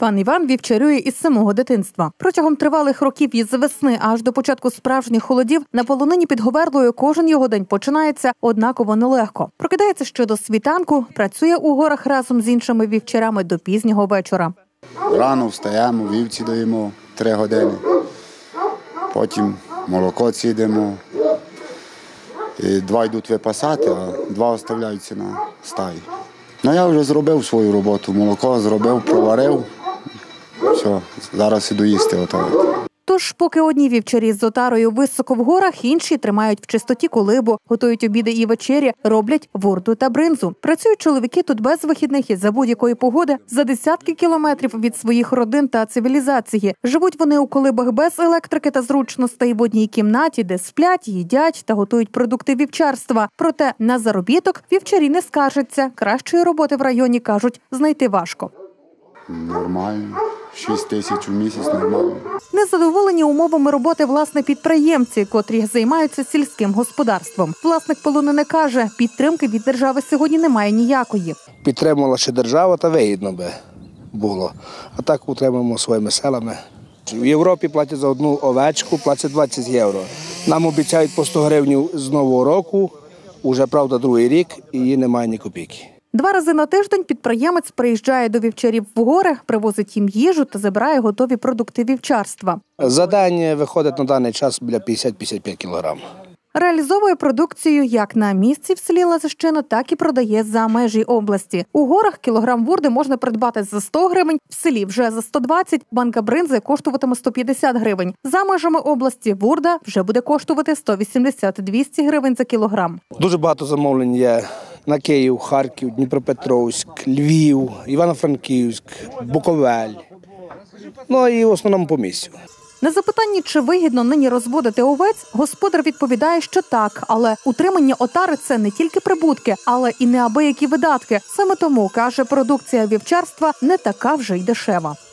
Пан Іван вівчарює із самого дитинства. Протягом тривалих років із весни аж до початку справжніх холодів на полонині під Говерлою кожен його день починається однаково нелегко. Прокидається ще до світанку, працює у горах разом з іншими вівчарями до пізнього вечора. Рано встаємо, вівці даємо 3 години, потім молоко цідимо. І 2 йдуть випасати, а 2 оставляються на стаї. Я вже зробив свою роботу, молоко зробив, проварив. Все, зараз іду їсти готовити. Тож, поки одні вівчарі з отарою високо в горах, інші тримають в чистоті колибу, готують обіди і вечері, роблять вурду та бринзу. Працюють чоловіки тут без вихідних і за будь-якої погоди, за десятки кілометрів від своїх родин та цивілізації. Живуть вони у колибах без електрики та зручностей в одній кімнаті, де сплять, їдять та готують продукти вівчарства. Проте на заробіток вівчарі не скаржаться. Кращої роботи в районі, кажуть, знайти важко. Нормально. 6 тисяч у місяць нормально. Незадоволені умовами роботи власне підприємці, котрі займаються сільським господарством. Власник полонини каже, підтримки від держави сьогодні немає ніякої. Підтримувала ще держава, та вигідно би було. А так утримуємо своїми селами. В Європі платять за одну овечку, платять 20 євро. Нам обіцяють по 100 гривень з Нового року, уже, правда, другий рік, і її немає ні копійки. 2 рази на тиждень підприємець приїжджає до вівчарів в гори, привозить їм їжу та забирає готові продукти вівчарства. За день виходить на даний час біля 50-55 кілограм. Реалізовує продукцію як на місці в селі Лазищино, так і продає за межі області. У горах кілограм вурди можна придбати за 100 гривень, в селі вже за 120, банка бринзи коштуватиме 150 гривень. За межами області вурда вже буде коштувати 180-200 гривень за кілограм. Дуже багато замовлень є на Київ, Харків, Дніпропетровськ, Львів, Івано-Франківськ, Буковель. Ну і в основному по місцю. На запитання, чи вигідно нині розводити овець, господар відповідає, що так, але утримання отари – це не тільки прибутки, але і неабиякі видатки. Саме тому, каже, продукція вівчарства не така вже й дешева.